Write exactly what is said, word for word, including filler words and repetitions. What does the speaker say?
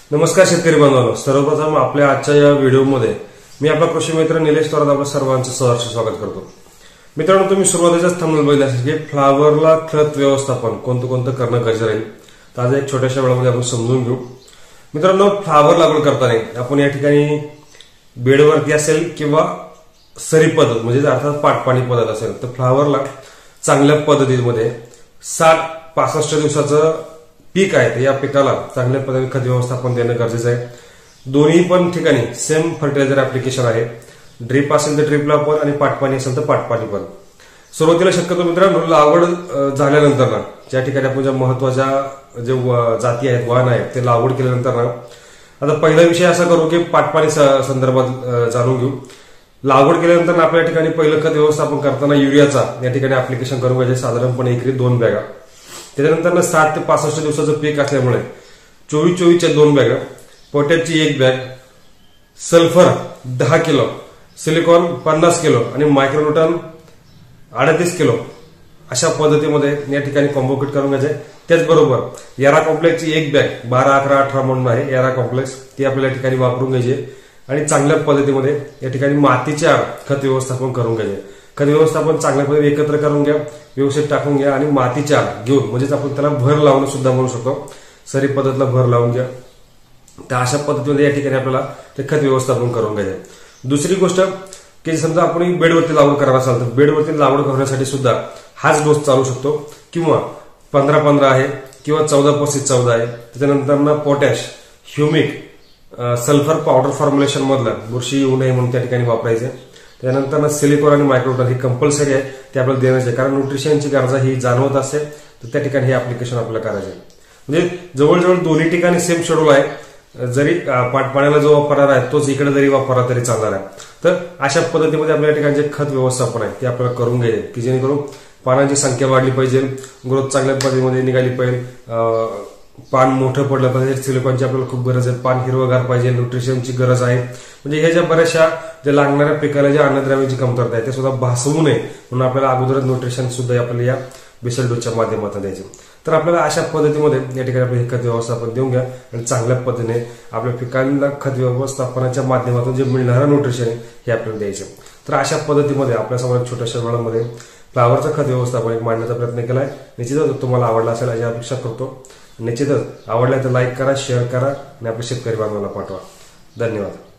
नमस्कार शेतकरी बांधवांनो, सर्वप्रथम आपल्या आजच्या या व्हिडिओमध्ये मी आपला कृषी मित्र निलेश थोरात आपल्या सर्वांचं सहर्ष स्वागत करतो। मित्रांनो, तुम्ही सुरुवातीच्याच थंबनेल बघितलं असेल की फ्लावरला खत व्यवस्थापन कोणतं कोणतं करणं गरजेचं राहील। तर आज एक छोट्याशा वेळामध्ये आपण समजून घेऊ। मित्रांनो, फ्लावर लागवड करताना आपण या ठिकाणी बेडवरती असेल किंवा सरी पद्धत म्हणजे अर्थात पाटपाणी पद्धत असेल तर फ्लावरला चांगल्या पद्धतीमध्ये साठ पासष्ट दिवसाचं पीक आहे तर या पिकाला चांगल्या पद्धतीने खत व्यवस्थापन देणं गरजेचं आहे। दोन्ही पण ठिकाणी सेम फर्टिलायझर ऍप्लिकेशन आहे। ड्रिप असेल तर ड्रिपला पण आणि पाटपाणी असेल तर पाटपाणी पण। सुरुवातीला शक्यतो मित्रांनो लागवड झाल्यानंतर ना ज्या ठिकाणी आपण ज्या महत्वाच्या जे जाती आहेत वाण आहेत ते लागवड केल्यानंतर ना आता पहिला विषय असा करू की पाटपाणी संदर्भात जाणून घेऊ। लागवड केल्यानंतर आपल्या ठिकाणी पहिलं खत व्यवस्थापन करताना युरियाचा या ठिकाणी ऍप्लिकेशन करून घ्यायचे साधारणपणे एकरी दोन बॅगा। त्याच्यानंतर साठ ते पासष्ट दिवसाचं पीक असल्यामुळे चोवीस चोवीसच्या दोन बॅगा, पोटॅशची एक बॅग, सल्फर दहा किलो, सिलिकॉन पन्नास किलो आणि मायक्रोन्यूटन अडतीस किलो अशा पद्धतीमध्ये या ठिकाणी कॉम्बोकिट करून घ्यायचे। त्याचबरोबर यारा कॉम्प्लेक्सची एक बॅग बारा अकरा अठरा म्हणून आहे यारा कॉम्प्लेक्स ती आपल्या या ठिकाणी वापरून घ्यायची आणि चांगल्या पद्धतीमध्ये या ठिकाणी मातीच्या खत व्यवस्थापन करून घ्यायचे। खत व्यवस्थापन चांगल्या पद्धतीने एकत्र करून घ्या, व्यवस्थित टाकून घ्या आणि मातीच्या घेऊन म्हणजेच आपण त्याला भर लावणं सुद्धा म्हणू शकतो, सरी पद्धतीला भर लावून घ्या। तर अशा पद्धतीमध्ये या ठिकाणी आपल्याला ते खत व्यवस्थापन करून घ्यायचे। दुसरी गोष्ट की समजा आपण बेडवरती लागवड करणार असाल तर बेडवरती लागवड करण्यासाठी सुद्धा हाच डोस चालू शकतो किंवा पंधरा पंधरा आहे किंवा चौदा पस्तीस चौदा आहे। त्याच्यानंतर potash, humic, sulphur powder formulation मधलं बुरशी येऊ नये म्हणून त्या ठिकाणी वापरायचे। त्यानंतर सिलिकॉन आणि मायक्रोन्यूटन ही कंपल्सरी आहे ते आपल्याला देण्याचे, कारण न्यूट्रिशनची गरज ही जाणवत असते तर त्या ठिकाणी हे ऍप्लिकेशन आपल्याला करायचे। म्हणजे जवळजवळ दोन्ही ठिकाणी सेम शेड्यूल आहे, जरी पाटपाण्याला जो वापरणार आहे तोच इकडे जरी वापरला तरी चालणार आहे। तर अशा पद्धतीमध्ये आपल्या ठिकाणी जे खत व्यवस्थापन आहे ते आपल्याला करून घ्यायचे की जेणेकरून पानांची संख्या वाढली पाहिजे, ग्रोथ चांगल्या पद्धतीमध्ये निघाली पाहिजे, पान मोठं पडलं पाहिजे, सिलिकॉनची आपल्याला खूप गरज आहे, पान हिरवगार पाहिजे, न्यूट्रिशनची गरज आहे। म्हणजे हे ज्या बऱ्याचशा ज्या लागणाऱ्या पिकाला ज्या अन्नद्रव्यांची कमतरता आहे ते सुद्धा भासवू नये म्हणून आपल्याला अगोदरच न्यूट्रिशन सुद्धा आपल्याला या बेसल डोसच्या माध्यमातून द्यायचे। तर आपल्याला अशा पद्धतीमध्ये या ठिकाणी आपलं हे खत व्यवस्थापन देऊन घ्या आणि चांगल्या पद्धतीने आपल्या पिकांना खत व्यवस्थापनाच्या माध्यमातून जे मिळणारं न्यूट्रिशन आहे हे आपल्याला द्यायचे। तर अशा पद्धतीमध्ये आपल्यासमोर छोट्याशा वेळामध्ये फ्लावरचं खत व्यवस्थापन मांडण्याचा प्रयत्न केलाय। निश्चितच तुम्हाला आवडला असेल अशी अपेक्षा करतो। निश्चितच आवडला तर लाईक करा, शेअर करा आणि आपल्या शेतकरी बांधवांना पाठवा। धन्यवाद।